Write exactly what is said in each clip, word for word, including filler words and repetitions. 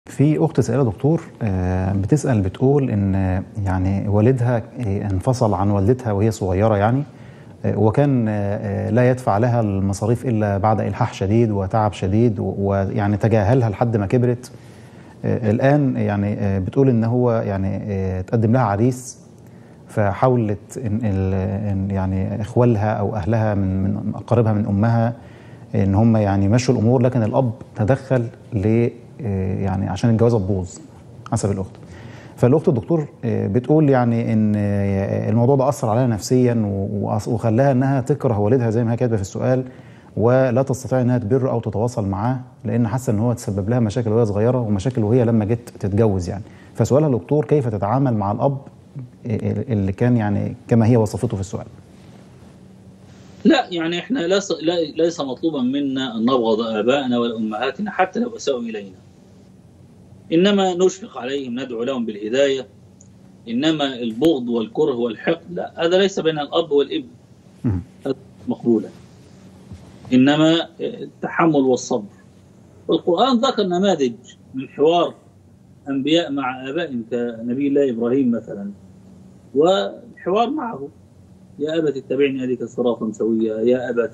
في أخت سائلة دكتور آه، بتسأل بتقول إن آه، يعني والدها آه، انفصل عن والدتها وهي صغيرة يعني آه، وكان آه، آه، لا يدفع لها المصاريف إلا بعد إلحاح شديد وتعب شديد و- ويعني تجاهلها لحد ما كبرت. آه، الآن يعني آه، بتقول إن هو يعني آه، تقدم لها عريس، فحاولت إن ال- إن يعني إخوالها أو أهلها من من أقاربها من أمها إن هم يعني مشوا الأمور، لكن الأب تدخل ل آه، يعني عشان الجوازة تبوظ حسب الأخت. فالأخت الدكتور آه، بتقول يعني إن آه، الموضوع ده أثر عليها نفسيا و- وأص- وخلاها إنها تكره والدها زي ما هي كاتبة في السؤال، ولا تستطيع إنها تبر أو تتواصل معاه لأن حاسة إن هو تسبب لها مشاكل وهي صغيرة ومشاكل وهي لما جت تتجوز يعني. فسؤالها دكتور كيف تتعامل مع الأب اللي كان يعني كما هي وصفته في السؤال؟ لا يعني احنا ليس لا- ليس مطلوبا منا ان نبغض ابائنا ولا امهاتنا حتى لو اساءوا الينا، انما نشفق عليهم، ندعو لهم بالهدايه. انما البغض والكره والحقد لا، هذا ليس بين الاب والابن، مم. هذا مقبولا. انما التحمل والصبر. والقران ذكر نماذج من حوار انبياء مع ابائهم كنبي الله ابراهيم مثلا، والحوار معه: يا ابت اتبعني اهدك صراطا سويا، يا ابت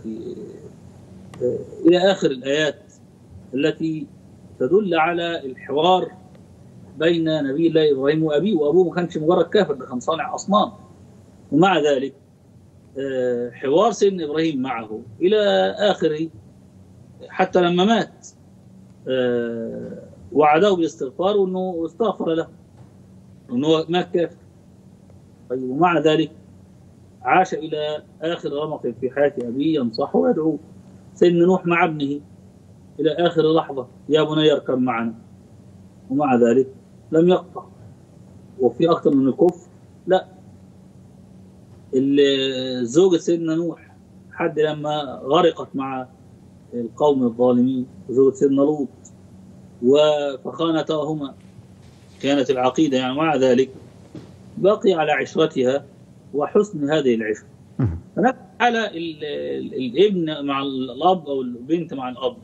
إلى آخر الآيات التي تدل على الحوار بين نبي الله إبراهيم وأبيه. وأبوه ما كانش مجرد كافر، ده كان صانع أصنام، ومع ذلك آه، حوار سيدنا إبراهيم معه إلى آخره حتى لما مات آه، وعده بالاستغفار وأنه استغفر له وأنه مات كافر. طيب ومع ذلك عاش إلى آخر رمق في حياة أبيه ينصحه ويدعوه. سيدنا نوح مع ابنه إلى آخر لحظة: يا بني اركب معنا، ومع ذلك لم يقطع. وفي أكثر من الكفر لا. زوجة سيدنا نوح حد لما غرقت مع القوم الظالمين، زوجة سيدنا لوط، فخانتاهما، كانت العقيدة يعني، مع ذلك بقي على عشرتها وحسن هذه العشرة. هناك على الابن مع الأب أو البنت مع الأب،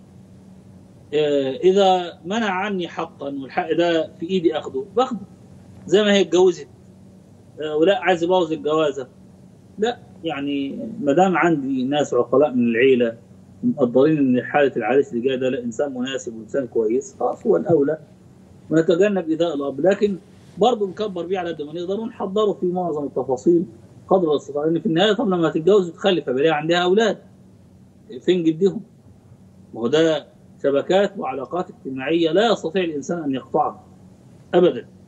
إذا منع عني حقا والحق ده في إيدي أخده باخده، زي ما هي اتجوزت ولا عايز يبوظ الجوازة، لا. يعني ما دام عندي ناس عقلاء من العيلة مقدرين ان حالة العريس اللي جاي ده لا انسان مناسب وانسان كويس، خلاص هو الاولى ونتجنب ايذاء الاب. لكن برضه نكبر بيه على قد ما نقدر ونحضره في معظم التفاصيل قدر الاستطاعه، لان في النهايه طب لما تتجوز وتخلف يبقى عندها اولاد، فين جدهم؟ ما هو ده شبكات وعلاقات اجتماعيه لا يستطيع الانسان ان يقطعها ابدا.